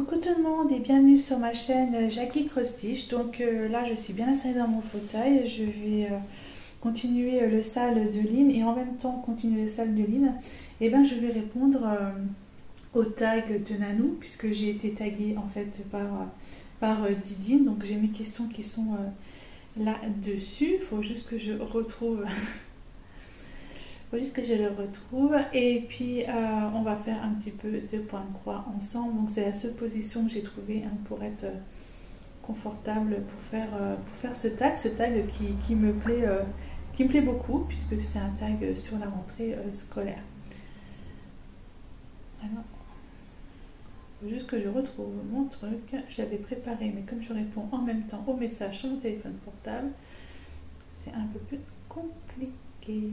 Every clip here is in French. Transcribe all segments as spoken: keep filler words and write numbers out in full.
Coucou tout le monde et bienvenue sur ma chaîne Jackie Cross Stitch. Donc euh, là je suis bien installée dans mon fauteuil, je vais euh, continuer euh, le sale de Lynn et en même temps continuer le sale de Lynn. Et ben je vais répondre euh, au tag de Nanou puisque j'ai été taguée en fait par, par euh, Didine. Donc j'ai mes questions qui sont euh, là-dessus, il faut juste que je retrouve... faut juste que je le retrouve et puis euh, on va faire un petit peu de point de croix ensemble. Donc c'est la seule position que j'ai trouvée hein, pour être euh, confortable pour faire, euh, pour faire ce tag, ce tag qui, qui me plaît euh, qui me plaît beaucoup puisque c'est un tag sur la rentrée euh, scolaire. Alors, il faut juste que je retrouve mon truc. J'avais préparé mais comme je réponds en même temps au message sur mon téléphone portable, c'est un peu plus compliqué.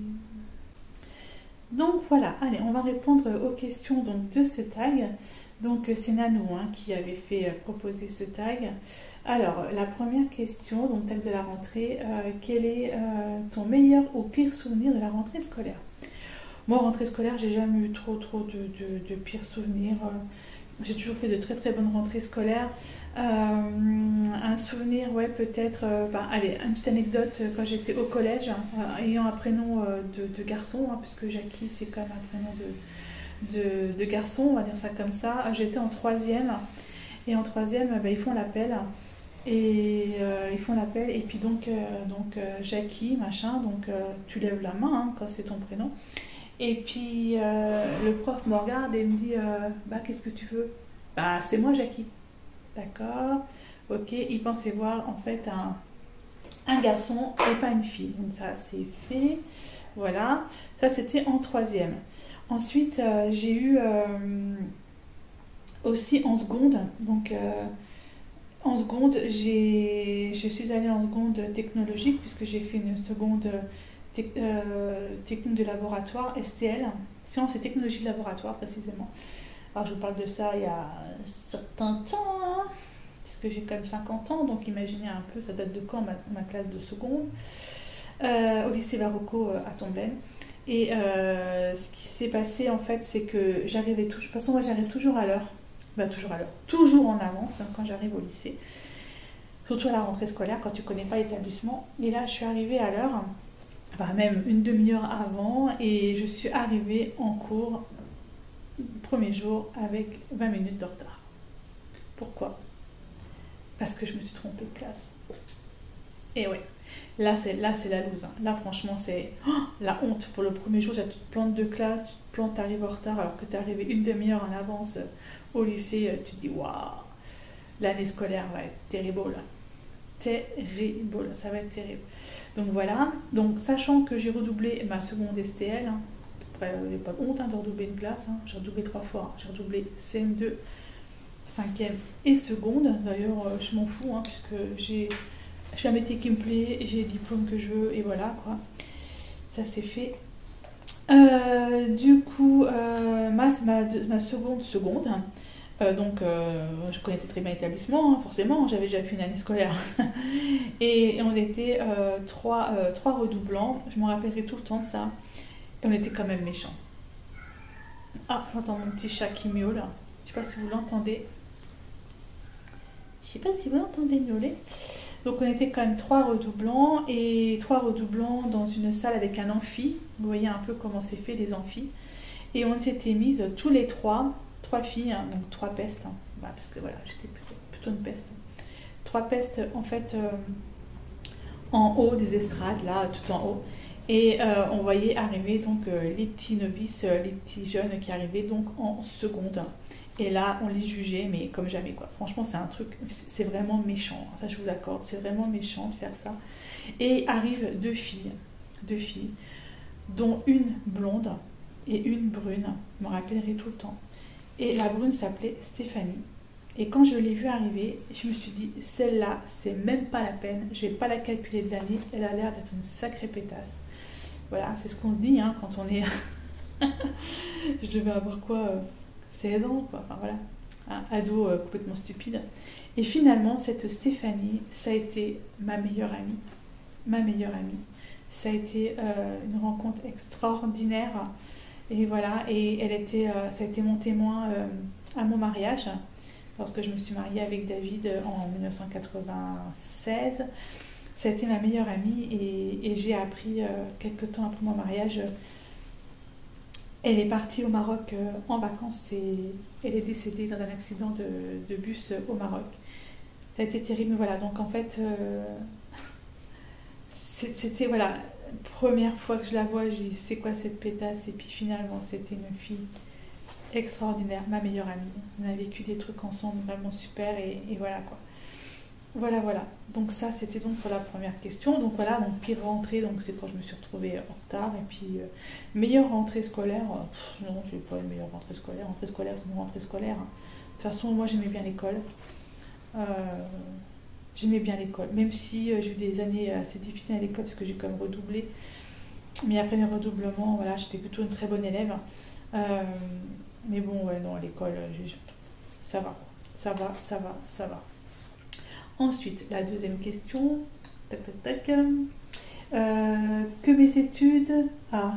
Donc voilà, allez, on va répondre aux questions donc, de ce tag. Donc c'est Nanou hein, qui avait fait euh, proposer ce tag. Alors la première question, donc tag de la rentrée, euh, quel est euh, ton meilleur ou pire souvenir de la rentrée scolaire? Moi, rentrée scolaire, j'ai jamais eu trop trop de, de, de pires souvenirs. J'ai toujours fait de très très bonnes rentrées scolaires. Euh, un souvenir, ouais, peut-être. Euh, bah, allez, une petite anecdote euh, quand j'étais au collège, euh, ayant un prénom euh, de, de garçon, hein, puisque Jackie c'est quand même un prénom de, de, de garçon, on va dire ça comme ça. J'étais en troisième, et en troisième, bah, ils font l'appel. Et euh, ils font l'appel, et puis donc, euh, donc euh, Jackie, machin, donc euh, tu lèves la main hein, quand c'est ton prénom. Et puis euh, le prof me regarde et me dit euh, bah qu'est-ce que tu veux? Bah c'est moi Jackie. D'accord, ok, il pensait voir en fait un, un garçon et pas une fille. Donc ça c'est fait. Voilà, ça c'était en troisième. Ensuite euh, j'ai eu euh, aussi en seconde. Donc euh, en seconde, j'ai, je suis allée en seconde technologique puisque j'ai fait une seconde Te euh, technique de laboratoire, S T L, sciences et technologies de laboratoire précisément. Alors je vous parle de ça il y a un certain temps, hein, puisque j'ai quand même cinquante ans, donc imaginez un peu, ça date de quand ma, ma classe de seconde, euh, au lycée Varocco euh, à Tomblaine. Et euh, ce qui s'est passé en fait, c'est que j'arrivais toujours, de toute façon moi j'arrive toujours à l'heure, bah, toujours à l'heure, toujours en avance hein, quand j'arrive au lycée, surtout à la rentrée scolaire quand tu connais pas l'établissement. Et là je suis arrivée à l'heure, enfin même une demi-heure avant, et je suis arrivée en cours premier jour avec vingt minutes de retard. Pourquoi? Parce que je me suis trompée de classe. Et ouais, là c'est là c'est la loose. Hein. Là franchement c'est oh, la honte. Pour le premier jour, tu te plantes de classe, tu te plantes, tu arrives en retard alors que tu es arrivé une demi-heure en avance au lycée. Tu te dis waouh, l'année scolaire va être terrible. Terrible, ça va être terrible. Donc voilà, donc sachant que j'ai redoublé ma seconde S T L, hein, après il n'y a pas de honte hein, de redoubler une classe, hein, j'ai redoublé trois fois, hein, j'ai redoublé C M deux, cinquième et seconde, d'ailleurs euh, je m'en fous, hein, puisque j'ai un métier qui me plaît, j'ai le diplôme que je veux, et voilà quoi, ça c'est fait. Euh, du coup, euh, ma, ma, ma seconde seconde, Euh, donc euh, je connaissais très bien l'établissement, hein, forcément, j'avais déjà fait une année scolaire. et, et on était euh, trois, euh, trois redoublants, je me rappellerai tout le temps de ça. Et on était quand même méchants. Ah, j'entends mon petit chat qui miaule. Je sais pas si vous l'entendez. Je sais pas si vous l'entendez miauler. Donc on était quand même trois redoublants, et trois redoublants dans une salle avec un amphi. Vous voyez un peu comment c'est fait les amphis. Et on s'était mises tous les trois. Trois filles, hein, donc trois pestes, hein, bah, parce que voilà, j'étais plutôt, plutôt une peste. Trois pestes en fait euh, en haut des estrades, là, tout en haut. Et euh, on voyait arriver donc euh, les petits novices, euh, les petits jeunes qui arrivaient donc en seconde. Et là, on les jugeait, mais comme jamais quoi. Franchement, c'est un truc, c'est vraiment méchant. Ça, je vous accorde, c'est vraiment méchant de faire ça. Et arrivent deux filles, deux filles, dont une blonde et une brune. Je me rappellerai tout le temps. Et la brune s'appelait Stéphanie. Et quand je l'ai vue arriver, je me suis dit, celle-là, c'est même pas la peine. Je vais pas la calculer de l'année. Elle a l'air d'être une sacrée pétasse. Voilà, c'est ce qu'on se dit hein, quand on est... je devais avoir quoi euh, seize ans, quoi. Enfin voilà, un ado euh, complètement stupide. Et finalement, cette Stéphanie, ça a été ma meilleure amie. Ma meilleure amie. Ça a été euh, une rencontre extraordinaire. Et voilà, et elle était, euh, ça a été mon témoin euh, à mon mariage, lorsque je me suis mariée avec David en mille neuf cent quatre-vingt-seize. Ça a été ma meilleure amie et, et j'ai appris euh, quelques temps après mon mariage. Euh, elle est partie au Maroc euh, en vacances et elle est décédée dans un accident de, de bus euh, au Maroc. Ça a été terrible, voilà. Donc en fait, euh, c'était voilà, première fois que je la vois, je dis c'est quoi cette pétasse? Et puis finalement, c'était une fille extraordinaire, ma meilleure amie. On a vécu des trucs ensemble vraiment super et, et voilà quoi. Voilà, voilà. Donc ça, c'était donc pour la première question. Donc voilà, donc pire rentrée, donc c'est quand je me suis retrouvée en retard. Et puis, euh, meilleure rentrée scolaire, euh, pff, non, j'ai pas une meilleure rentrée scolaire. Rentrée scolaire, c'est une rentrée scolaire. Hein. De toute façon, moi, j'aimais bien l'école. Euh, j'aimais bien l'école. Même si euh, j'ai eu des années assez difficiles à l'école, parce que j'ai quand même redoublé. Mais après mes redoublements, voilà, j'étais plutôt une très bonne élève. Euh, mais bon, ouais, non, à l'école, j'ai- ça va. Ça va, ça va, ça va. Ensuite, la deuxième question. Tac, tac, tac. Euh, que mes études. Ah.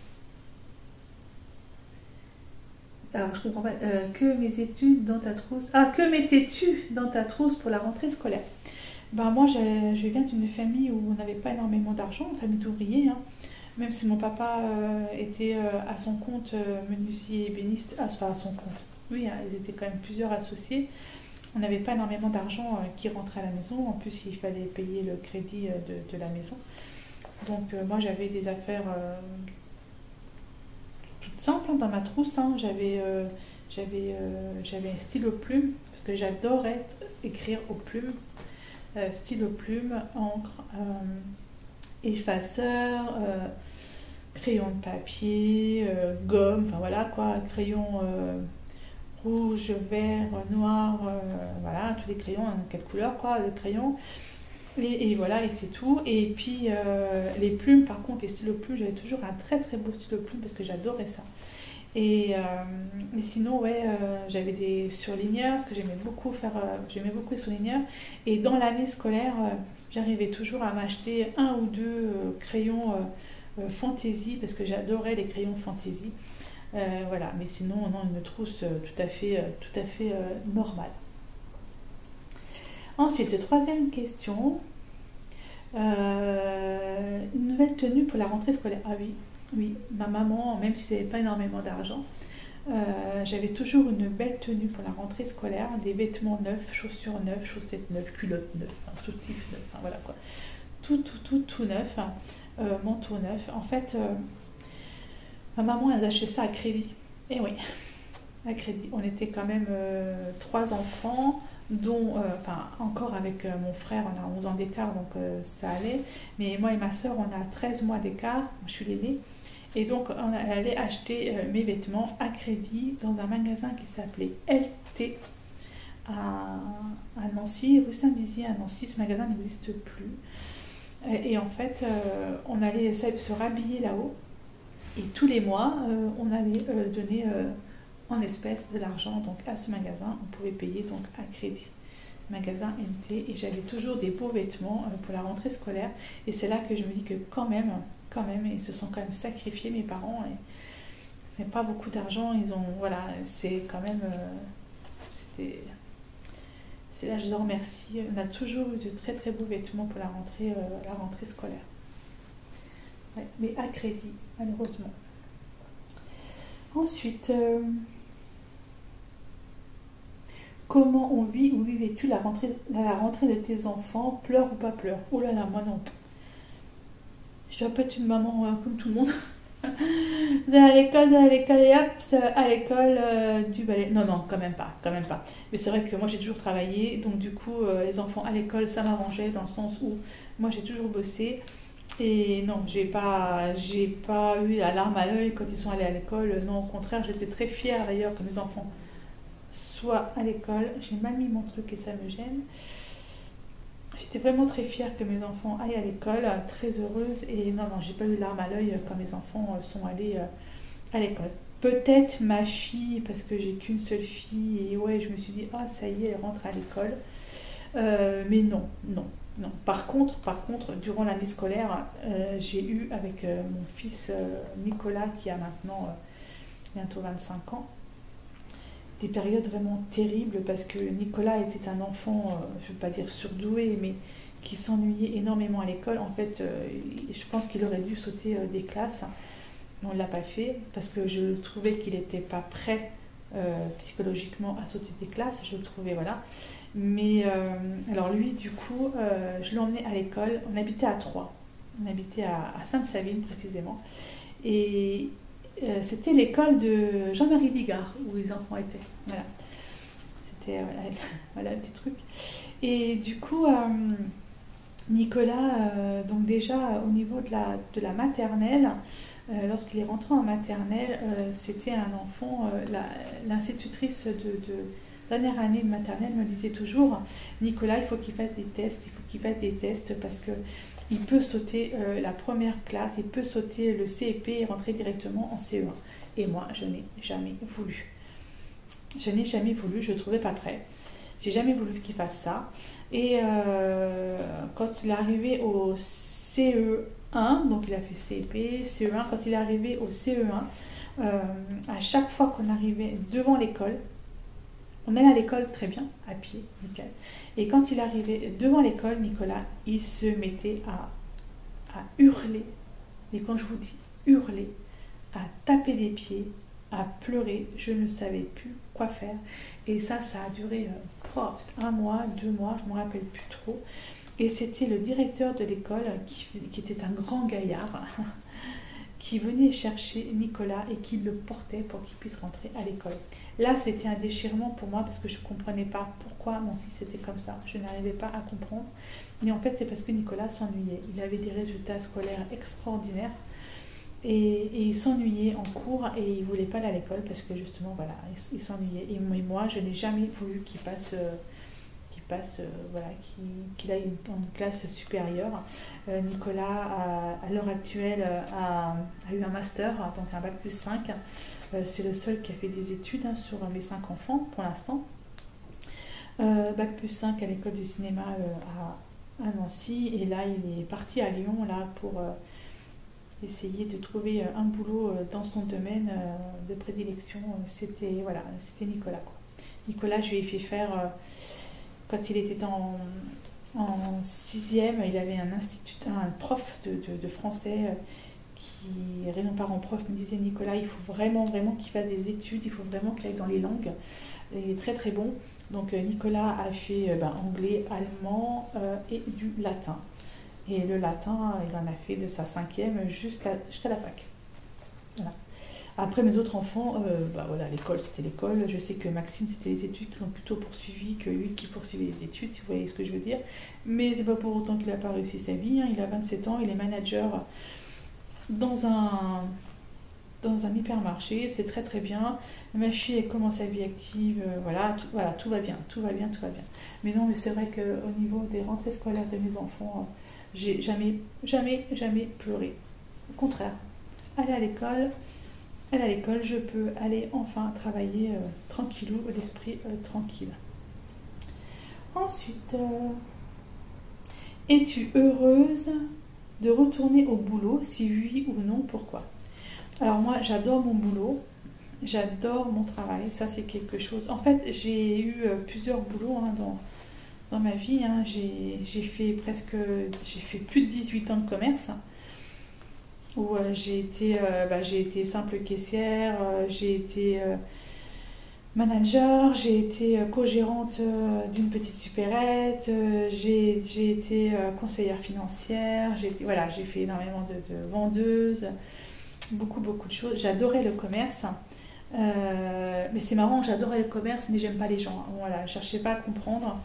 Alors, je comprends pas. Euh, que mes études dans ta trousse. Ah, que mettais-tu dans ta trousse pour la rentrée scolaire? Ben, moi, je, je viens d'une famille où on n'avait pas énormément d'argent, une famille d'ouvriers. Hein. Même si mon papa euh, était euh, à son compte euh, menuisier ébéniste. Ah, enfin, à son compte. Oui, hein, ils étaient quand même plusieurs associés. On n'avait pas énormément d'argent euh, qui rentrait à la maison. En plus, il fallait payer le crédit euh, de, de la maison. Donc, euh, moi, j'avais des affaires euh, toutes simples hein, dans ma trousse. Hein. J'avais euh, j'avais euh, j'avais un stylo plume parce que j'adorais écrire au plume. Euh, stylo plume, encre, euh, effaceur, euh, crayon de papier, euh, gomme, enfin voilà quoi, crayon. Euh, rouge, vert, noir, euh, voilà, tous les crayons, hein, quelle couleur quoi, le crayon. Et, et voilà, et c'est tout. Et puis euh, les plumes, par contre, les stylos plumes, j'avais toujours un très très beau stylo plume parce que j'adorais ça. Et, euh, et sinon, ouais, euh, j'avais des surligneurs parce que j'aimais beaucoup faire, euh, j'aimais beaucoup les surligneurs. Et dans l'année scolaire, euh, j'arrivais toujours à m'acheter un ou deux euh, crayons euh, euh, fantaisie parce que j'adorais les crayons fantaisie. Euh, voilà, mais sinon on a une trousse euh, tout à fait, euh, tout à fait euh, normale. Ensuite, troisième question. Euh, une nouvelle tenue pour la rentrée scolaire. Ah oui, oui, ma maman, même si elle n'avait pas énormément d'argent, euh, j'avais toujours une belle tenue pour la rentrée scolaire, des vêtements neufs, chaussures neuves, chaussettes neuves, culottes neuves, enfin, soutifs neufs, enfin, voilà quoi. Tout, tout, tout, tout neuf, hein, euh, manteau neuf. En fait, euh, ma maman, elle a acheté ça à crédit. Et oui, à crédit. On était quand même euh, trois enfants, dont, euh, enfin, encore avec euh, mon frère, on a onze ans d'écart, donc euh, ça allait. Mais moi et ma soeur, on a treize mois d'écart, je suis l'aînée. Et donc, on allait acheter euh, mes vêtements à crédit dans un magasin qui s'appelait L T à, à Nancy, rue Saint-Dizier à Nancy. Ce magasin n'existe plus. Et, et en fait, euh, on allait se rhabiller là-haut. Et tous les mois, euh, on allait euh, donner euh, en espèces de l'argent donc à ce magasin. On pouvait payer donc à crédit. Magasin N T. Et j'avais toujours des beaux vêtements euh, pour la rentrée scolaire. Et c'est là que je me dis que quand même, quand même, ils se sont quand même sacrifiés, mes parents. Et c'est pas beaucoup d'argent. Ils ont, voilà, c'est quand même, euh, c'était, c'est là je les remercie. On a toujours eu de très très beaux vêtements pour la rentrée, euh, la rentrée scolaire. Ouais, mais à crédit, malheureusement. Ensuite, euh, comment on vit ou vivais-tu la rentrée, la rentrée de tes enfants? Pleure ou pas pleure? Oh là là, moi non. Je dois pas être une maman euh, comme tout le monde. Vous allez à l'école, vous allez à l'école et hop, à l'école euh, du ballet. Non, non, quand même pas, quand même pas. Mais c'est vrai que moi j'ai toujours travaillé, donc du coup, euh, les enfants à l'école, ça m'arrangeait dans le sens où moi j'ai toujours bossé. Et non, j'ai pas, j'ai pas eu la larme à l'œil quand ils sont allés à l'école. Non, au contraire, j'étais très fière d'ailleurs que mes enfants soient à l'école. J'ai mal mis mon truc et ça me gêne. J'étais vraiment très fière que mes enfants aillent à l'école, très heureuse. Et non, non, j'ai pas eu larme à l'œil quand mes enfants sont allés à l'école. Peut-être ma fille, parce que j'ai qu'une seule fille, et ouais, je me suis dit, ah, ça y est, elle rentre à l'école. Euh, mais non, non. Non. Par contre, par contre, durant l'année scolaire, euh, j'ai eu avec euh, mon fils euh, Nicolas, qui a maintenant euh, bientôt vingt-cinq ans, des périodes vraiment terribles parce que Nicolas était un enfant, euh, je ne veux pas dire surdoué, mais qui s'ennuyait énormément à l'école. En fait, euh, je pense qu'il aurait dû sauter euh, des classes. On ne l'a pas fait parce que je trouvais qu'il n'était pas prêt euh, psychologiquement à sauter des classes. Je le trouvais, voilà. Mais euh, alors lui, du coup, euh, je l'ai emmené à l'école. On habitait à Troyes. On habitait à, à Sainte-Savine précisément. Et euh, c'était l'école de Jean-Marie Bigard où les enfants étaient. Voilà. C'était euh, voilà, voilà un petit truc. Et du coup, euh, Nicolas, euh, donc déjà au niveau de la, de la maternelle, euh, lorsqu'il est rentré en maternelle, euh, c'était un enfant, euh, la, l'institutrice de, de dernière année de maternelle me disait toujours, Nicolas, il faut qu'il fasse des tests, il faut qu'il fasse des tests parce que il peut sauter euh, la première classe, il peut sauter le C E P et rentrer directement en C E un. Et moi, je n'ai jamais voulu. Je n'ai jamais voulu, je ne trouvais pas prêt. J'ai jamais voulu qu'il fasse ça. Et euh, quand il est arrivé au C E un, donc il a fait C E P, C E un, quand il est arrivé au C E un, euh, à chaque fois qu'on arrivait devant l'école, on allait à l'école très bien, à pied, nickel. Et quand il arrivait devant l'école, Nicolas, il se mettait à, à hurler. Et quand je vous dis hurler, à taper des pieds, à pleurer, je ne savais plus quoi faire. Et ça, ça a duré euh, oh, un mois, deux mois, je ne me rappelle plus trop. Et c'était le directeur de l'école, qui, qui était un grand gaillard, qui venait chercher Nicolas et qui le portait pour qu'il puisse rentrer à l'école. Là, c'était un déchirement pour moi parce que je ne comprenais pas pourquoi mon fils était comme ça. Je n'arrivais pas à comprendre. Mais en fait, c'est parce que Nicolas s'ennuyait. Il avait des résultats scolaires extraordinaires. Et, et il s'ennuyait en cours et il ne voulait pas aller à l'école parce que justement, voilà, il, il s'ennuyait. Et moi, je n'ai jamais voulu qu'il passe, euh, qu'il passe, euh, voilà, qu'il, qu'il aille dans une classe supérieure. Euh, Nicolas, à, à l'heure actuelle, a, a eu un master, donc un bac plus cinq. Euh, c'est le seul qui a fait des études hein, sur mes cinq enfants pour l'instant. Euh, bac plus cinq à l'école du cinéma euh, à, à Nancy. Et là, il est parti à Lyon là, pour... Euh, essayer de trouver un boulot dans son domaine de prédilection. C'était voilà, c'était Nicolas. Quoi. Nicolas, je lui ai fait faire, quand il était en, en sixième, il avait un instituteur, un prof de, de, de français qui, mon parent-prof me disait, Nicolas, il faut vraiment, vraiment qu'il fasse des études, il faut vraiment qu'il aille dans les langues. Il est très, très bon. Donc Nicolas a fait ben, anglais, allemand euh, et du latin. Et le latin, il en a fait de sa cinquième jusqu'à, jusqu'à la fac. Voilà. Après, mes autres enfants, euh, bah voilà, l'école, c'était l'école. Je sais que Maxime, c'était les études qui l'ont plutôt poursuivi que lui qui poursuivait les études, si vous voyez ce que je veux dire. Mais c'est pas pour autant qu'il n'a pas réussi sa vie. Hein. Il a vingt-sept ans, il est manager dans un, dans un hypermarché. C'est très très bien. Ma fille, elle commence sa vie active. Euh, voilà, tout, voilà, tout va bien, tout va bien, tout va bien. Mais non, mais c'est vrai qu'au niveau des rentrées scolaires de mes enfants, j'ai jamais, jamais, jamais pleuré. Au contraire, aller à l'école, aller à l'école, je peux aller enfin travailler euh, tranquillou, l'esprit euh, tranquille. Ensuite, euh, es-tu heureuse de retourner au boulot? Si oui ou non, pourquoi? Alors moi, j'adore mon boulot, j'adore mon travail, ça c'est quelque chose. En fait, j'ai eu euh, plusieurs boulots hein, dans... Dans ma vie, hein, j'ai, j'ai fait presque, j'ai fait plus de dix-huit ans de commerce, hein, où euh, j'ai été, euh, bah, j'ai été simple caissière, euh, j'ai été euh, manager, j'ai été euh, co-gérante euh, d'une petite supérette, euh, j'ai, j'ai été euh, conseillère financière, j'ai été, voilà, j'ai fait énormément de, de vendeuses, beaucoup beaucoup de choses. J'adorais le commerce. Euh, mais c'est marrant, j'adorais le commerce, mais j'aime pas les gens. Voilà, je cherchais pas à comprendre.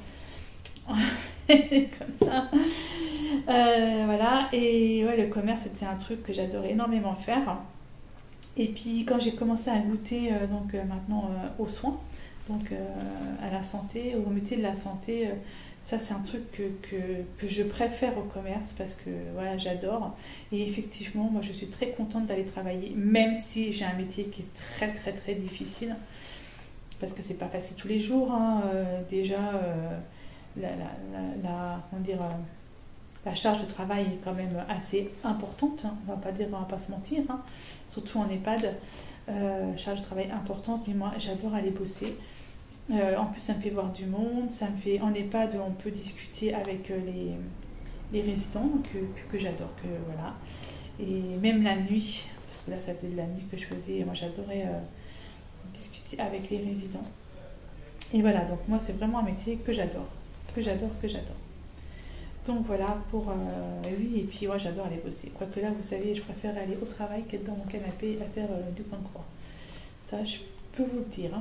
Comme ça. Euh, voilà, et ouais, le commerce c'était un truc que j'adorais énormément faire. Et puis quand j'ai commencé à goûter euh, donc euh, maintenant euh, aux soins, donc euh, à la santé, au métier de la santé, euh, ça c'est un truc que, que, que je préfère au commerce parce que voilà, j'adore. Et effectivement, moi je suis très contente d'aller travailler, même si j'ai un métier qui est très très très difficile, parce que c'est pas facile tous les jours. Hein. Euh, déjà. Euh, La, la, la, la, on dirait, la charge de travail est quand même assez importante, hein, on va pas dire, on va pas se mentir, hein, surtout en EHPAD, euh, charge de travail importante, mais moi j'adore aller bosser. Euh, en plus ça me fait voir du monde, ça me fait, en EHPAD on peut discuter avec euh, les, les résidents que, que, que j'adore, que voilà, et même la nuit, parce que là ça fait de la nuit que je faisais, moi j'adorais euh, discuter avec les résidents. Et voilà, donc moi c'est vraiment un métier que j'adore, que j'adore, que j'adore. Donc voilà pour euh, oui, et puis moi j'adore aller bosser. Quoique là, vous savez, je préfère aller au travail qu'être dans mon canapé à faire euh, du coin de croix. Ça, je peux vous le dire. Hein.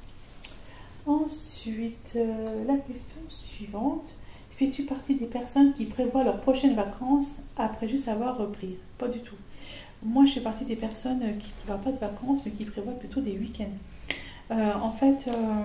Ensuite, euh, la question suivante. Fais-tu partie des personnes qui prévoient leurs prochaines vacances après juste avoir repris? Pas du tout. Moi, je fais partie des personnes qui ne prévoient pas de vacances, mais qui prévoient plutôt des week-ends. Euh, en fait,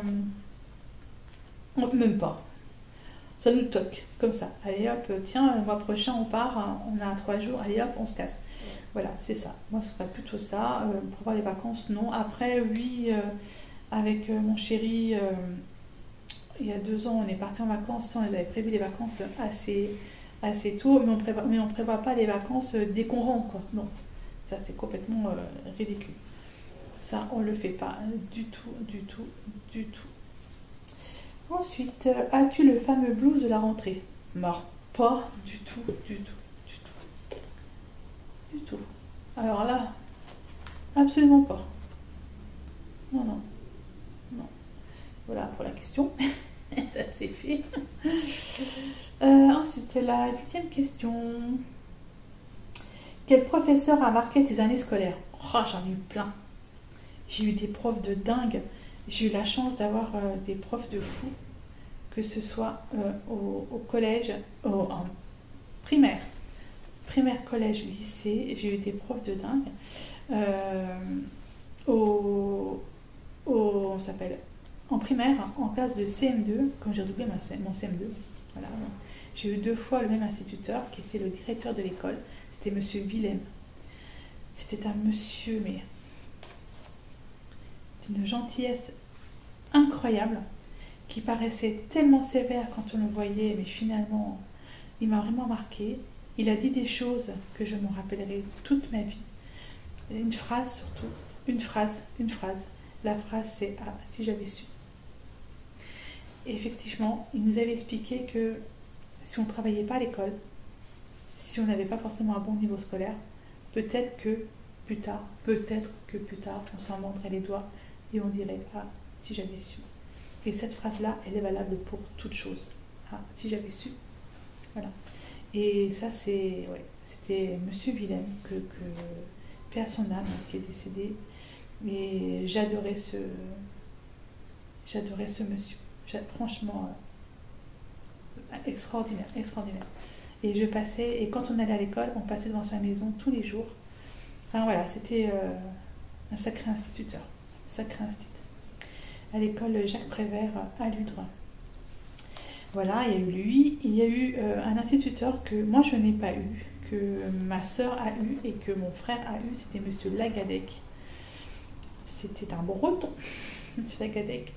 euh, même pas. Ça nous toque, comme ça. Allez hop, tiens, le mois prochain on part, on a trois jours, allez hop, on se casse. Voilà, c'est ça. Moi, ce serait plutôt ça. Euh, pour avoir les vacances, non. Après, oui, euh, avec euh, mon chéri, euh, il y a deux ans, on est parti en vacances. On avait prévu les vacances assez, assez tôt, mais on prévoit, mais on prévoit pas les vacances dès qu'on rentre, quoi. Non, ça c'est complètement euh, ridicule. Ça, on le fait pas du tout, du tout, du tout. Ensuite, euh, as-tu le fameux blues de la rentrée? Mort. Pas du tout, du tout, du tout. Du tout. Alors là, absolument pas. Non, non. Non. Voilà pour la question. Ça c'est fait. Euh, ensuite, la huitième question. Quel professeur a marqué tes années scolaires? Oh, j'en ai eu plein. J'ai eu des profs de dingue. J'ai eu la chance d'avoir euh, des profs de fou, que ce soit euh, au, au collège, au, en primaire, primaire, collège, lycée. J'ai eu des profs de dingue. Euh, au, au, on s'appelle, en primaire, en classe de C M deux, quand j'ai redoublé mon C M deux, voilà, j'ai eu deux fois le même instituteur qui était le directeur de l'école. C'était monsieur Willem. C'était un monsieur, mais d'une gentillesse incroyable, qui paraissait tellement sévère quand on le voyait, mais finalement, il m'a vraiment marqué. Il a dit des choses que je me rappellerai toute ma vie. Une phrase surtout, une phrase, une phrase. La phrase c'est « Ah, si j'avais su ». Effectivement, il nous avait expliqué que si on ne travaillait pas à l'école, si on n'avait pas forcément un bon niveau scolaire, peut-être que plus tard, peut-être que plus tard, on s'en mordrait les doigts et on dirait « Ah, si j'avais su ». Et cette phrase-là, elle est valable pour toute chose. Ah, si j'avais su. Voilà. Et ça, c'est, ouais, c'était monsieur Willem, que, que paix à son âme, qui est décédé. Et j'adorais ce, j'adorais ce monsieur. Franchement, euh, extraordinaire, extraordinaire. Et je passais, et quand on allait à l'école, on passait devant sa maison tous les jours. Enfin voilà, c'était euh, un sacré instituteur, sacré instituteur. À l'école Jacques Prévert à Ludre. Voilà, il y a eu lui. Il y a eu euh, un instituteur que moi je n'ai pas eu, que ma soeur a eu et que mon frère a eu, c'était monsieur Lagadec. C'était un breton, monsieur Lagadec.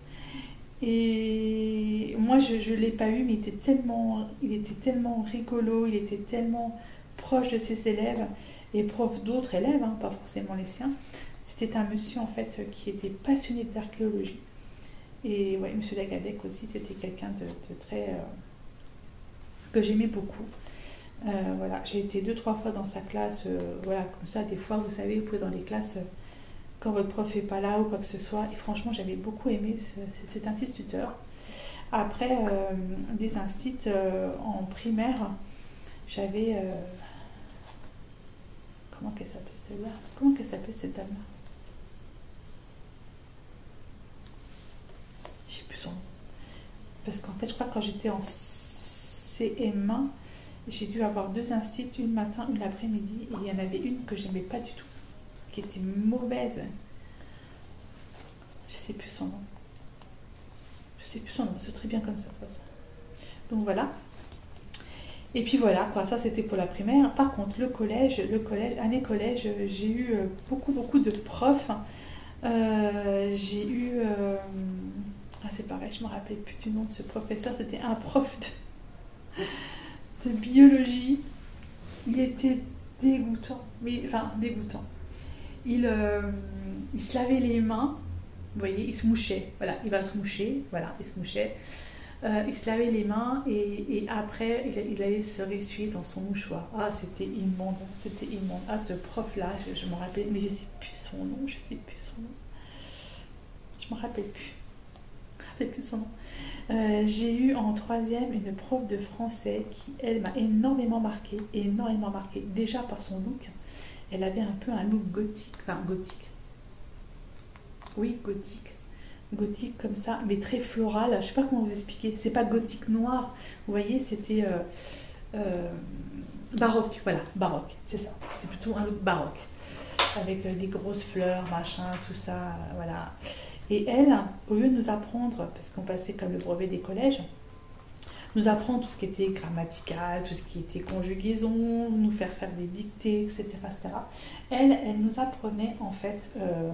Et moi je ne l'ai pas eu, mais il était, tellement, il était tellement rigolo, il était tellement proche de ses élèves et proche d'autres élèves, hein, pas forcément les siens. C'était un monsieur en fait qui était passionné d'archéologie. Et ouais, monsieur Lagadec aussi, c'était quelqu'un de, de très... Euh, que j'aimais beaucoup. Euh, voilà, j'ai été deux, trois fois dans sa classe, euh, voilà, comme ça, des fois, vous savez, vous pouvez dans les classes, euh, quand votre prof n'est pas là ou quoi que ce soit, et franchement, j'avais beaucoup aimé ce, cet instituteur. Après, euh, des instituts euh, en primaire, j'avais... Euh, comment qu'elle s'appelait celle-là? Comment qu'elle s'appelait cette dame-là? Parce qu'en fait, je crois que quand j'étais en C M un, j'ai dû avoir deux instituts, une matin, une l'après-midi, et il y en avait une que j'aimais pas du tout, qui était mauvaise. Je sais plus son nom. Je sais plus son nom, c'est très bien comme ça de toute façon. Donc voilà. Et puis voilà, quoi, ça c'était pour la primaire. Par contre, le collège, le collège, année collège, j'ai eu beaucoup, beaucoup de profs. Euh, j'ai eu... Euh, ah, c'est pareil, je me rappelle plus du nom de ce professeur. C'était un prof de... de biologie. Il était dégoûtant, mais enfin dégoûtant. Il, euh, il se lavait les mains, vous voyez, il se mouchait. Voilà, il va se moucher, voilà, il se mouchait. Euh, il se lavait les mains et, et après il, il allait se ressuyer dans son mouchoir. Ah, c'était immonde, c'était immonde. Ah, ce prof-là, je, je me rappelle, mais je ne sais plus son nom, je ne sais plus son nom. Je me rappelle plus. Je me rappelle plus son nom. Euh, j'ai eu en troisième une prof de français qui, elle, m'a énormément marqué, énormément marqué. Déjà par son look, elle avait un peu un look gothique, enfin gothique. Oui, gothique. Gothique comme ça, mais très floral. Je sais pas comment vous expliquer. C'est pas gothique noir. Vous voyez, c'était euh, euh, baroque. Voilà, baroque. C'est ça. C'est plutôt un look baroque avec euh, des grosses fleurs, machin, tout ça. Euh, voilà. Et elle, au lieu de nous apprendre, parce qu'on passait comme le brevet des collèges, nous apprendre tout ce qui était grammatical, tout ce qui était conjugaison, nous faire faire des dictées, et cetera, et cetera. Elle, elle nous apprenait en fait euh,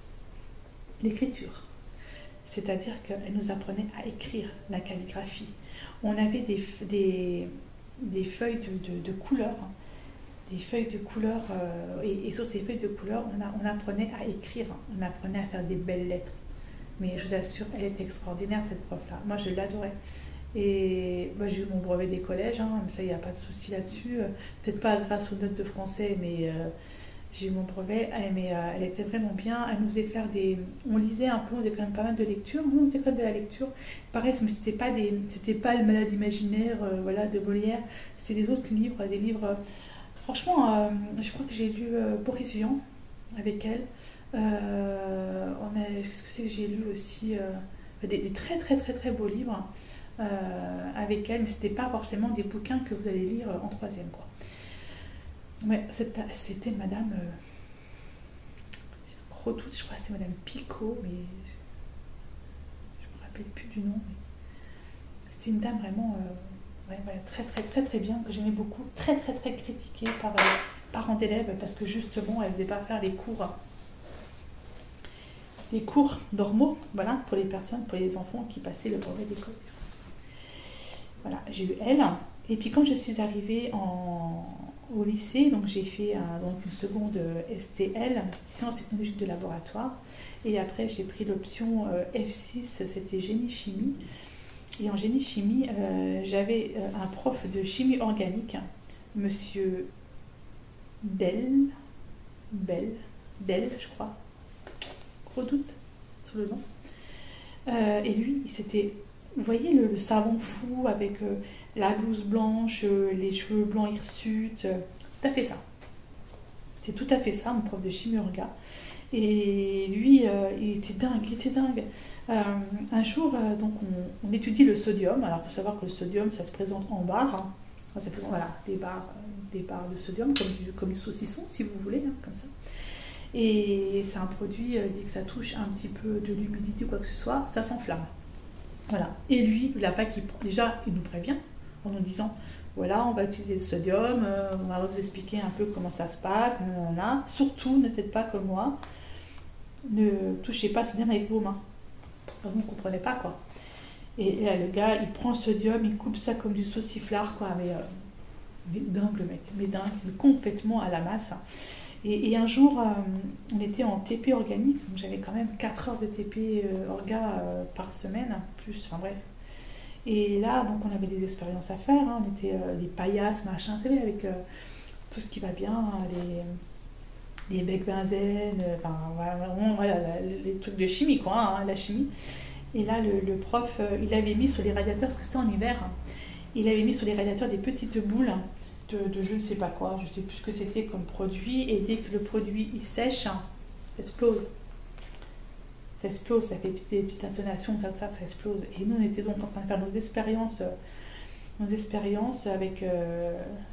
l'écriture. C'est-à-dire qu'elle nous apprenait à écrire la calligraphie. On avait des, des, des feuilles de, de, de couleurs, hein, des feuilles de couleurs, euh, et, et sur ces feuilles de couleurs, on, a, on apprenait à écrire, on apprenait à faire des belles lettres. Mais je vous assure, elle était extraordinaire, cette prof-là. Moi, je l'adorais. Et bah, j'ai eu mon brevet des collèges, hein, ça, il n'y a pas de souci là-dessus. Peut-être pas grâce aux notes de français, mais... Euh, j'ai eu mon brevet, mais euh, elle était vraiment bien. Elle nous faisait faire des... On lisait un peu, on faisait quand même pas mal de lecture. Nous, on faisait quand même de la lecture. Pareil, mais c'était pas des... c'était pas le Malade imaginaire, euh, voilà, de Molière. C'était des autres livres, des livres... Euh... Franchement, euh, je crois que j'ai lu euh, Boris Vian avec elle. Euh, on a... Qu'est-ce que c'est que j'ai lu aussi euh... des, des très très très très beaux livres euh, avec elle, mais c'était pas forcément des bouquins que vous allez lire en troisième, quoi. Ouais, c'était, c'était madame euh, gros doute, je crois que c'est madame Picot, mais je ne me rappelle plus du nom. Mais c'était une dame vraiment euh, ouais, ouais, très très très très bien, que j'aimais beaucoup, très très très critiquée par euh, parents d'élèves, parce que justement elle ne faisait pas faire les cours les cours normaux, voilà, pour les personnes, pour les enfants qui passaient le brevet d'école. Voilà, j'ai eu elle. Et puis quand je suis arrivée en au lycée, donc j'ai fait un, donc une seconde S T L, sciences technologiques de laboratoire, et après j'ai pris l'option euh, F six, c'était génie chimie. Et en génie chimie, euh, j'avais euh, un prof de chimie organique, monsieur Del, Bell, Del, je crois, gros doute sur le nom. Euh, et lui, c'était, vous voyez le, le savant fou avec euh, la blouse blanche, euh, les cheveux blancs hirsutes, euh, tout à fait ça. C'est tout à fait ça, mon prof de chimie orga. Et lui, euh, il était dingue, il était dingue. Euh, un jour, euh, donc, on, on étudie le sodium. Alors, il faut savoir que le sodium, ça se présente en barres. Hein. Ça se présente, voilà, des barres, des barres de sodium, comme du, comme du saucisson, si vous voulez, hein, comme ça. Et c'est un produit, euh, dès que ça touche un petit peu de l'humidité ou quoi que ce soit, ça s'enflamme. Voilà. Et lui, il a pas qui déjà, il nous prévient en nous disant, voilà, on va utiliser le sodium, euh, on va vous expliquer un peu comment ça se passe, nanana. Surtout, ne faites pas comme moi, ne touchez pas le sodium avec vos mains. Vous ne comprenez pas, quoi. Et, et là, le gars, il prend le sodium, il coupe ça comme du sauciflard, quoi, mais, euh, mais dingue le mec, mais dingue, mais complètement à la masse. Et, et un jour, euh, on était en T P organique, donc j'avais quand même quatre heures de T P euh, orga euh, par semaine, plus, enfin bref. Et là, donc on avait des expériences à faire, hein, on était euh, les paillasses, machin, vous savez, avec euh, tout ce qui va bien, hein, les, les becs benzène, euh, enfin voilà, voilà, les trucs de chimie, quoi, hein, la chimie. Et là, le, le prof, euh, il avait mis sur les radiateurs, parce que c'était en hiver, hein, il avait mis sur les radiateurs des petites boules de, de je ne sais pas quoi, je ne sais plus ce que c'était comme produit, et dès que le produit il sèche, hein, ça explose. Ça explose, ça fait des petites intonations, ça, ça, ça explose. Et nous, on était donc en train de faire nos expériences, euh, nos expériences avec, euh,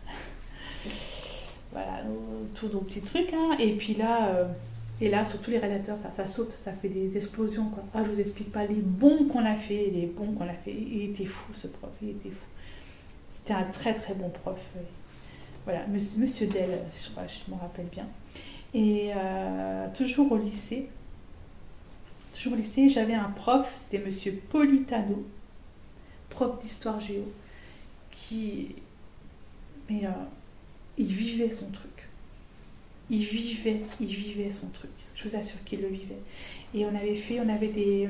voilà, nos, tous nos petits trucs, hein. Et puis là, euh, et là, sur tous les radiateurs, ça, ça saute, ça fait des explosions, quoi. Ah, je vous explique pas les bons qu'on a fait, les bons qu'on a fait. Il était fou, ce prof, il était fou. C'était un très très bon prof. Voilà, monsieur, monsieur Del, je crois, je me rappelle bien. Et euh, toujours au lycée. Toujours au lycée, j'avais un prof, c'était monsieur Politano, prof d'histoire géo, qui, mais euh, il vivait son truc. Il vivait, il vivait son truc. Je vous assure qu'il le vivait. Et on avait fait, on avait des,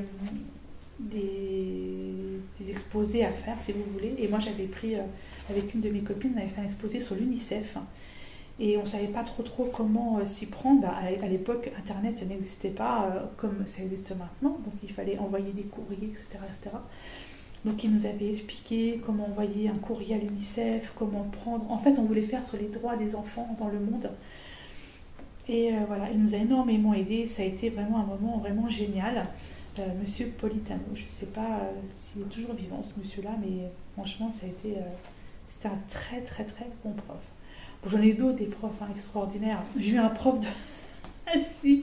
des, des exposés à faire, si vous voulez. Et moi, j'avais pris, euh, avec une de mes copines, on avait fait un exposé sur l'UNICEF. Et on ne savait pas trop trop comment euh, s'y prendre. Bah, à, à l'époque, Internet n'existait pas euh, comme ça existe maintenant. Donc, il fallait envoyer des courriers, et cetera, et cetera. Donc, il nous avait expliqué comment envoyer un courrier à l'UNICEF, comment prendre... En fait, on voulait faire sur les droits des enfants dans le monde. Et euh, voilà, il nous a énormément aidé. Ça a été vraiment un moment vraiment génial. Euh, monsieur Politano, je ne sais pas euh, s'il est toujours vivant, ce monsieur-là, mais franchement, ça a été... Euh, c'était un très, très, très bon prof. Bon, j'en ai d'autres, des profs hein, extraordinaires. J'ai eu un prof de... ah si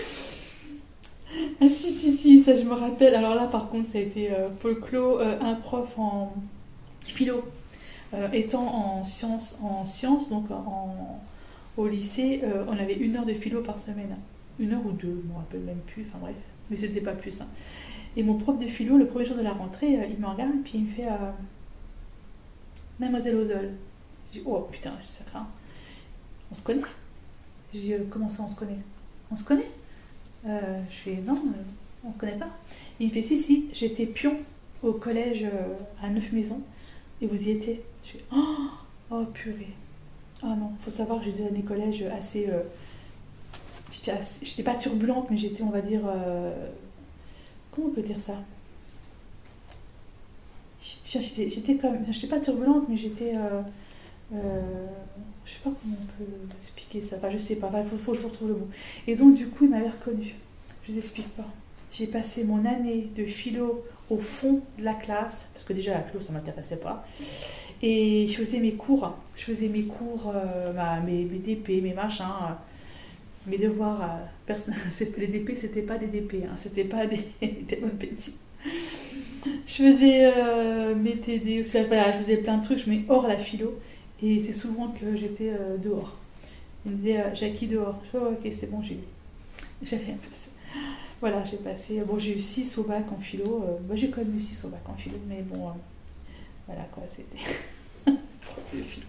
Ah si, si, si, ça je me rappelle. Alors là, par contre, ça a été euh, folklore, euh, un prof en philo, euh, étant en sciences, en sciences donc en, au lycée, euh, on avait une heure de philo par semaine. Une heure ou deux, je ne me rappelle même plus, enfin bref, mais c'était pas plus. Hein. Et mon prof de philo, le premier jour de la rentrée, euh, il me regarde, puis il me fait euh, Mademoiselle Ozol. Je dis, oh putain, ça craint. On se connaît? Je dis, euh, comment ça on se connaît? On se connaît? Euh, je fais non, euh, on se connaît pas. Et il me fait si, si, j'étais pion au collège euh, à Neuf-Maisons et vous y étiez. Je fais oh, oh purée. Ah non, faut savoir que j'ai des années collège assez. Euh, j'étais pas turbulente, mais j'étais, on va dire. Euh, comment on peut dire ça? J'étais, j'étais comme. J'étais pas turbulente, mais j'étais. Euh, euh, je sais pas comment on peut expliquer ça. Enfin, je sais pas. Il faut, faut que je retrouve le mot. Et donc, du coup, il m'avait reconnue. Je vous explique pas. J'ai passé mon année de philo au fond de la classe, parce que déjà la philo, ça m'intéressait pas. Et je faisais mes cours, je faisais mes cours, euh, bah, mes, mes D P, mes machins, euh, mes devoirs. Euh, personne, les D P, c'était pas des D P, hein, c'était pas des, des bonnes petits. Je faisais euh, mes T D, aussi, voilà, je faisais plein de trucs, je mets hors la philo, et c'est souvent que j'étais euh, dehors. Il me disait, euh, Jackie dehors. Je fais, oh, ok, c'est bon, j'ai eu. J'avais un peu ça. Voilà, j'ai passé, bon, j'ai eu six au bac en philo, euh, moi j'ai quand même eu six au bac en philo, mais bon. Euh, Voilà quoi, c'était prof de philo.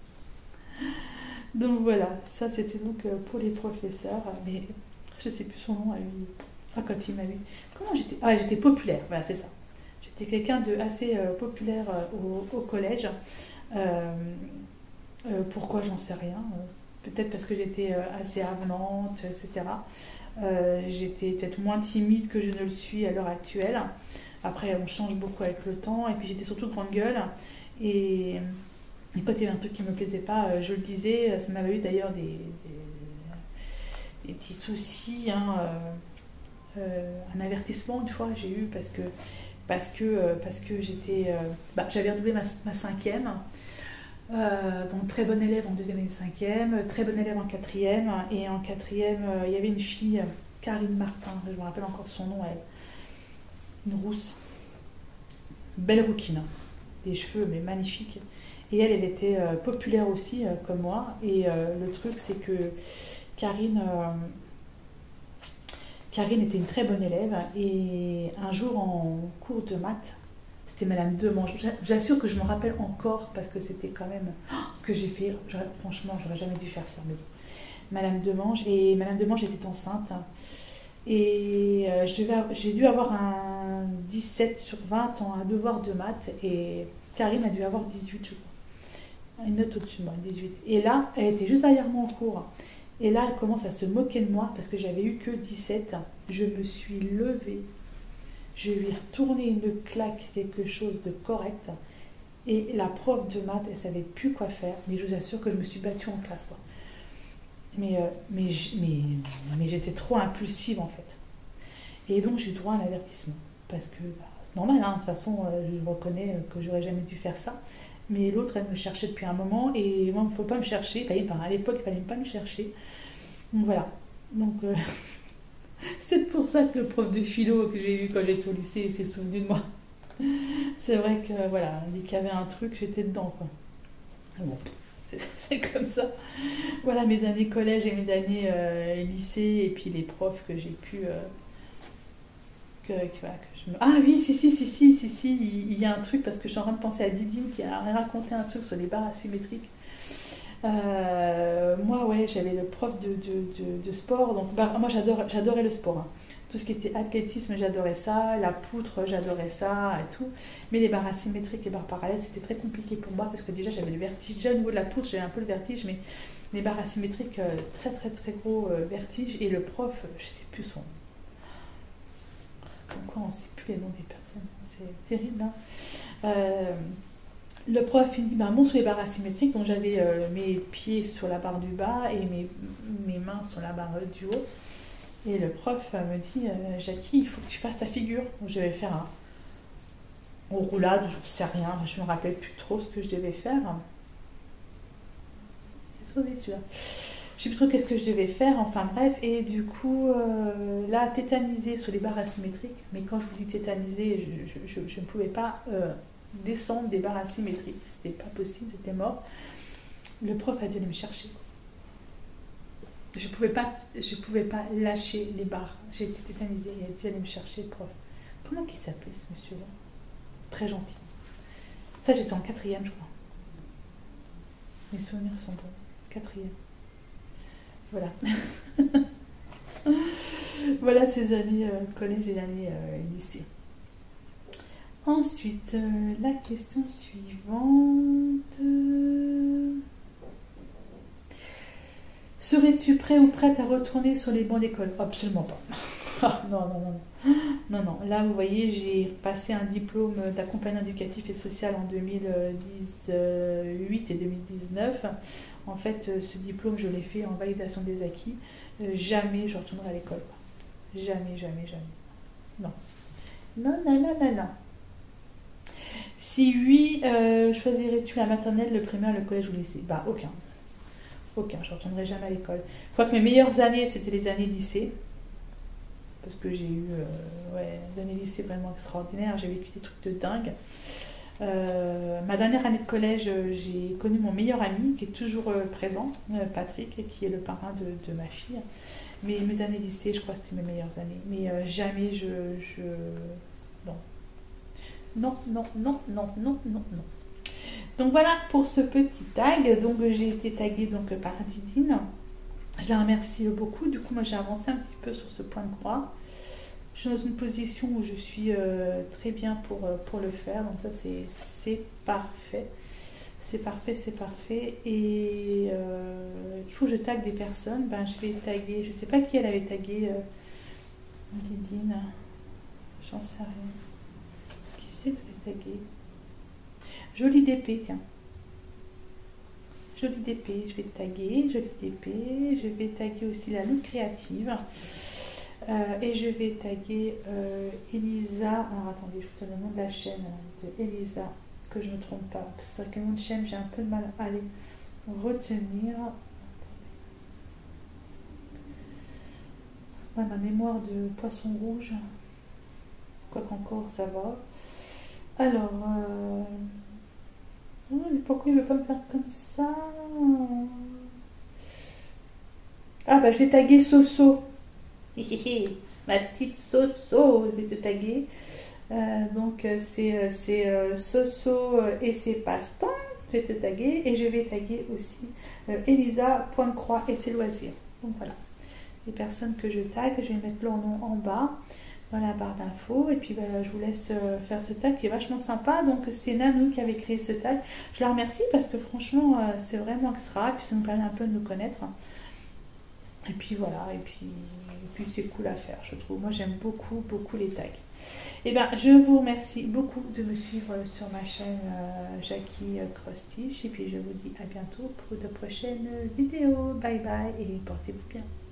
Donc voilà, ça c'était donc pour les professeurs, mais je sais plus son nom à lui. Ah, quand il m'a vu. Comment j'étais? Ah, j'étais populaire, voilà, c'est ça. J'étais quelqu'un de assez euh, populaire euh, au, au collège. Euh, euh, pourquoi, j'en sais rien. Peut-être parce que j'étais euh, assez avenante, et cetera. Euh, j'étais peut-être moins timide que je ne le suis à l'heure actuelle. Après, on change beaucoup avec le temps. Et puis, j'étais surtout grande gueule. Et, et quand il y avait un truc qui ne me plaisait pas, je le disais. Ça m'avait eu d'ailleurs des, des, des petits soucis. Hein, euh, euh, un avertissement, une fois, j'ai eu parce que, parce que, euh, parce que j'étais... Euh, bah, j'avais redoublé ma, ma cinquième. Euh, donc, très bonne élève en deuxième et cinquième. Très bonne élève en quatrième. Et en quatrième, euh, il y avait une fille, Karine Martin. Je me rappelle encore son nom, elle. Une rousse, belle rouquine, des cheveux mais magnifiques. Et elle, elle était euh, populaire aussi, euh, comme moi. Et euh, le truc, c'est que Karine, euh, Karine était une très bonne élève. Et un jour, en cours de maths, c'était Madame Demange. J'assure que je me rappelle encore parce que c'était quand même oh, ce que j'ai fait. Franchement, j'aurais jamais dû faire ça. Mais bon. Madame Demange, et Madame Demange était enceinte. Et euh, je devais, j'ai dû avoir un dix-sept sur vingt en un devoir de maths et Karine a dû avoir dix-huit, je crois. Une note au-dessus de moi, dix-huit. Et là, elle était juste derrière moi en cours. Et là, elle commence à se moquer de moi parce que j'avais eu que dix-sept. Je me suis levée. Je lui ai retourné une claque, quelque chose de correct. Et la prof de maths, elle savait plus quoi faire. Mais je vous assure que je me suis battue en classe, quoi. Mais, euh, mais, mais, mais j'étais trop impulsive en fait. Et donc j'ai eu droit à un avertissement. Parce que bah, c'est normal, hein, de toute façon, euh, je reconnais que j'aurais jamais dû faire ça. Mais l'autre, elle me cherchait depuis un moment. Et moi, il ne faut pas me chercher. Enfin, à l'époque, il ne fallait pas me chercher. Donc voilà. Donc euh, c'est pour ça que le prof de philo que j'ai eu quand j'étais au lycée s'est souvenu de moi. C'est vrai que voilà, dès qu'il y avait un truc, j'étais dedans, quoi. Bon. C'est comme ça. Voilà mes années collège et mes années euh, lycée et puis les profs que j'ai pu... Euh, que, que, voilà, que je me... Ah oui, si, si, si, si, si, si, il y a un truc parce que je suis en train de penser à Didine qui a raconté un truc sur les barres asymétriques. Euh, moi, ouais, j'avais le prof de, de, de, de sport. Donc, bah, moi, j'adore, j'adorais le sport. Hein. Tout ce qui était athlétisme, j'adorais ça. La poutre, j'adorais ça et tout. Mais les barres asymétriques, les barres parallèles, c'était très compliqué pour moi parce que déjà, j'avais le vertige. Déjà, au niveau de la poutre, j'avais un peu le vertige, mais les barres asymétriques, euh, très, très, très gros euh, vertige. Et le prof, je sais plus son nom. Comme quoi, on ne sait plus les noms des personnes. C'est terrible, hein. Euh, Le prof il me dit bah, monte sur les barres asymétriques, donc j'avais euh, mes pieds sur la barre du bas et mes, mes mains sur la barre du haut. Et le prof euh, me dit euh, Jackie, il faut que tu fasses ta figure. Donc je vais faire un, en roulade, je ne sais rien, je ne me rappelle plus trop ce que je devais faire. C'est sauvé celui-là. Je ne sais plus trop qu'est-ce que je devais faire, enfin bref. Et du coup, euh, là, tétanisé sur les barres asymétriques, mais quand je vous dis tétanisé, je, je, je, je ne pouvais pas. Euh, descendre des barres asymétriques, c'était pas possible, c'était mort. Le prof a dû aller me chercher. Je pouvais pas, je pouvais pas lâcher les barres. J'ai été tétanisée, il a dû aller me chercher le prof. Comment qu'il s'appelait ce monsieur-là? Très gentil. Ça, j'étais en quatrième, je crois. Mes souvenirs sont bons. Quatrième. Voilà. Voilà ces années euh, collège et années euh, lycée. Ensuite, euh, la question suivante. Serais-tu prêt ou prête à retourner sur les bancs d'école? Absolument pas. Ah, non, non, non, non. Non, non. Là, vous voyez, j'ai passé un diplôme d'accompagnement éducatif et social en deux mille dix-huit et deux mille dix-neuf. En fait, ce diplôme, je l'ai fait en validation des acquis. Euh, jamais je retournerai à l'école. Jamais, jamais, jamais. Non. Non, non, non, non, non. Si oui, euh, choisirais-tu la maternelle, le primaire, le collège ou le lycée? Bah, aucun. Aucun, je ne retournerai jamais à l'école. Je crois que mes meilleures années, c'était les années lycée. Parce que j'ai eu euh, ouais, des années lycée vraiment extraordinaires. J'ai vécu des trucs de dingue. Euh, ma dernière année de collège, j'ai connu mon meilleur ami, qui est toujours euh, présent, euh, Patrick, qui est le parrain de, de ma fille. Mais mes années lycée, je crois que c'était mes meilleures années. Mais euh, jamais je... je... Non. Non, non, non, non, non, non, non. Donc voilà pour ce petit tag. Donc j'ai été taguée donc, par Didine. Je la remercie beaucoup. Du coup, moi j'ai avancé un petit peu sur ce point de croix. Je suis dans une position où je suis euh, très bien pour, pour le faire. Donc ça c'est parfait. C'est parfait, c'est parfait. Et euh, il faut que je tague des personnes. Ben, je vais taguer, je ne sais pas qui elle avait tagué euh, Didine. J'en sais rien. Je vais taguer. Jolie D P, tiens. Jolie D P, je vais taguer. Jolie D P. Je vais taguer aussi la loupe créative. Euh, et je vais taguer euh, Elisa. Alors attendez, je vous donne le nom de la chaîne de Elisa, que je ne me trompe pas. C'est vrai que le nom de chaîne, j'ai un peu de mal à les retenir. Attendez. Ouais, ma mémoire de poisson rouge. Quoi qu'encore, ça va. Alors, euh... oh, mais pourquoi il ne veut pas me faire comme ça? Ah bah je vais taguer Soso. Ma petite Soso, je vais te taguer. Euh, donc c'est euh, Soso et ses passe-temps. Je vais te taguer. Et je vais taguer aussi euh, Elisa, point de croix et ses loisirs. Donc voilà. Les personnes que je tag, je vais mettre leur nom en bas. Dans la barre d'infos, et puis bah, je vous laisse euh, faire ce tag qui est vachement sympa. Donc c'est Nanou qui avait créé ce tag. Je la remercie parce que franchement euh, c'est vraiment extra, et puis ça nous permet un peu de nous connaître. Et puis voilà, et puis, et puis c'est cool à faire, je trouve. Moi j'aime beaucoup, beaucoup les tags. Et bien je vous remercie beaucoup de me suivre sur ma chaîne euh, Jackie Cross Stitch, et puis je vous dis à bientôt pour de prochaines vidéos. Bye bye et portez-vous bien.